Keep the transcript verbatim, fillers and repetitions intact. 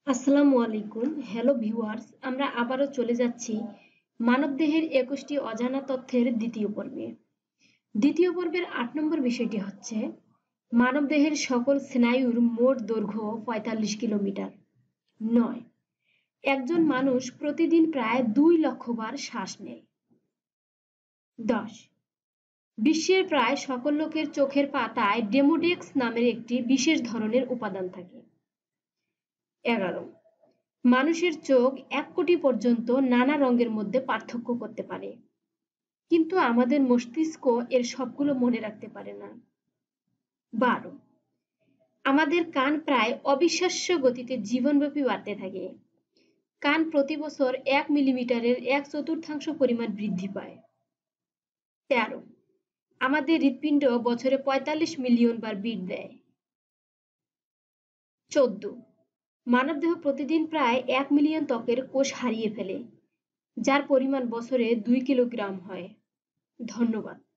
আসসালামু আলাইকুম। Hello viewers, আমরা আবারও চলে যাচ্ছি মানবদেহের একুশটি অজানা তথ্যের দ্বিতীয় পর্বে। দ্বিতীয় পর্বের আট নম্বর বিষয়টি হচ্ছে মানবদেহের সকল স্নায়ুর মোট দৈর্ঘ্য পঁয়তাল্লিশ কিলোমিটার। নয়, একজন মানুষ প্রতিদিন প্রায় দুই লক্ষ বার শ্বাস নেয়। দশ, বিশ্বের প্রায় সকল লোকের চোখের পাতায় ডেমোডেক্স নামের একটি বিশেষ ধরনের উপাদান থাকে। এগারো, মানুষের চোখ এক কোটি পর্যন্ত নানা রঙের মধ্যে পার্থক্য করতে পারে, কিন্তু আমাদের মস্তিষ্ক এর সবগুলো মনে রাখতে পারে না। বারো, আমাদের কান প্রায় অবিশ্বাস্য গতিতে জীবনব্যাপী বাড়তে থাকে। কান প্রতি বছর এক মিলিমিটারের এক চতুর্থাংশ পরিমাণ বৃদ্ধি পায়। তেরো, আমাদের হৃৎপিণ্ড বছরে পঁয়তাল্লিশ মিলিয়ন বার বিট দেয়। চোদ্দ, মানবদেহ প্রতিদিন প্রায় এক মিলিয়ন ত্বকের কোষ হারিয়ে ফেলে, যার পরিমাণ বছরে দুই কিলোগ্রাম হয়। ধন্যবাদ।